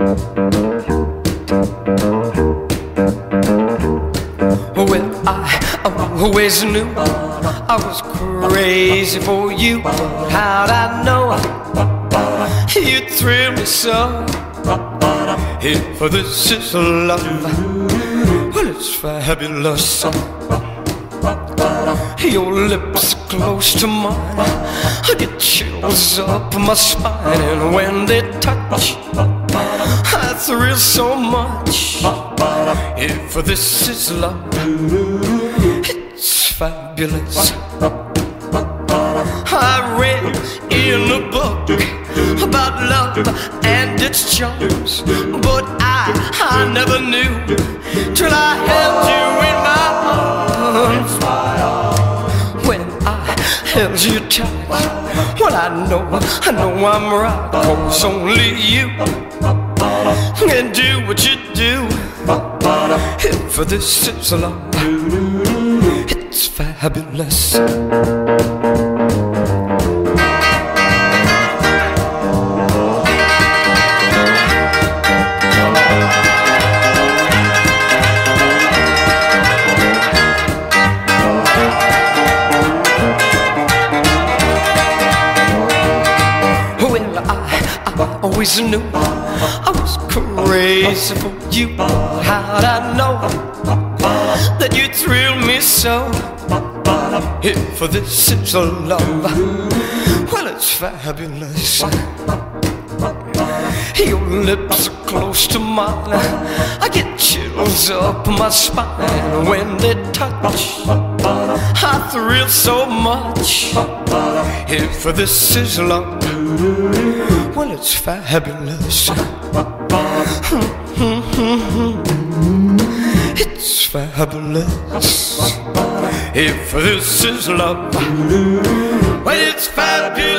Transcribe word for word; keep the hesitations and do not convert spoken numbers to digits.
Well, I always knew I was crazy for you. How'd I know you'd thrill me so? If this is love, well, it's fabulous. Your lips are close to mine, I get chills up my spine, and when they touch, I thrill so much. If this is love, it's fabulous. I read in a book about love and its charms, but I, I never knew till I held you in my arms. When I held you tight, well, I know, I know I'm right, 'cause only you can do what you do. If this is love, it's fabulous. I always knew I was crazy for you. How'd I know that you'd thrill me so? If this is love, well, it's fabulous. Your lips are close to mine, I get chills up my spine. When they touch, I thrill so much. If this is love, well, it's fabulous. It's fabulous. If this is love, well, it's fabulous.